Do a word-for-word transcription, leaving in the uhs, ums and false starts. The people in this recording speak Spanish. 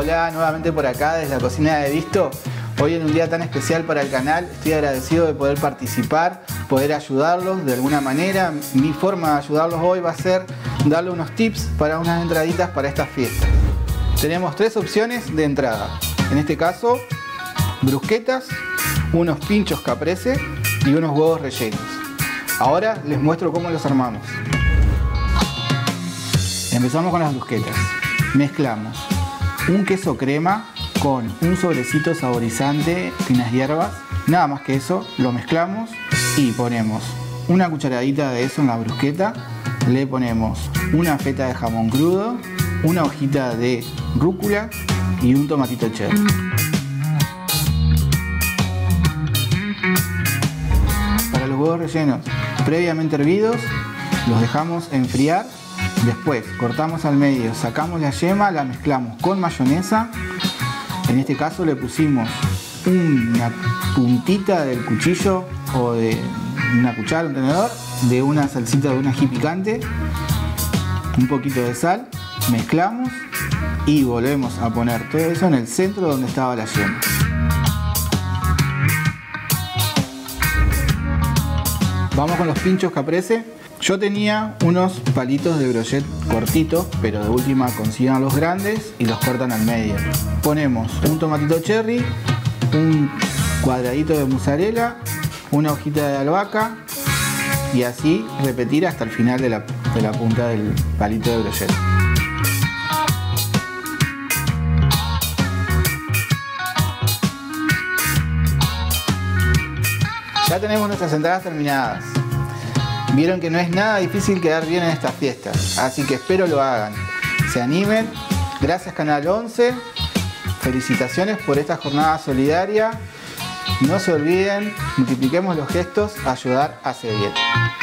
Hola, nuevamente por acá desde la cocina de Visto. Hoy en un día tan especial para el canal, estoy agradecido de poder participar, poder ayudarlos de alguna manera. Mi forma de ayudarlos hoy va a ser darle unos tips para unas entraditas para estas fiestas. Tenemos tres opciones de entrada. En este caso, brusquetas, unos pinchos caprese y unos huevos rellenos. Ahora les muestro cómo los armamos. Empezamos con las brusquetas. Mezclamos un queso crema con un sobrecito saborizante y unas hierbas. Nada más que eso, lo mezclamos y ponemos una cucharadita de eso en la brusqueta. Le ponemos una feta de jamón crudo, una hojita de rúcula y un tomatito cherry. Para los huevos rellenos previamente hervidos, los dejamos enfriar. Después cortamos al medio, sacamos la yema, la mezclamos con mayonesa. En este caso le pusimos una puntita del cuchillo o de una cuchara, un tenedor, de una salsita de un ají picante, un poquito de sal, mezclamos y volvemos a poner todo eso en el centro donde estaba la yema. Vamos con los pinchos caprese. Yo tenía unos palitos de brochet cortitos, pero de última consigan los grandes y los cortan al medio. Ponemos un tomatito cherry, un cuadradito de mozzarella, una hojita de albahaca y así repetir hasta el final de la, de la punta del palito de brochet. Ya tenemos nuestras entradas terminadas. Vieron que no es nada difícil quedar bien en estas fiestas, así que espero lo hagan, se animen. Gracias Canal once, felicitaciones por esta jornada solidaria. No se olviden, multipliquemos los gestos, ayudar hace bien.